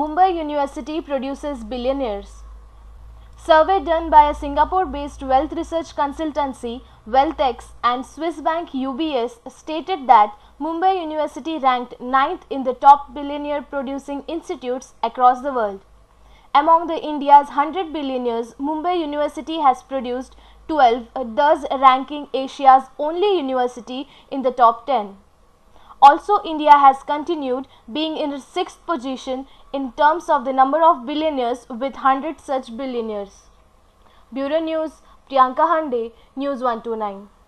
Mumbai University produces billionaires. Survey done by a Singapore-based wealth research consultancy, WealthX, and Swiss bank UBS stated that Mumbai University ranked 9th in the top billionaire producing institutes across the world. Among the India's 100 billionaires, Mumbai University has produced 12, thus ranking Asia's only university in the top 10. Also, India has continued being in its 6th position in terms of the number of billionaires with 100 such billionaires. Bureau News, Priyanka Hande, News 129.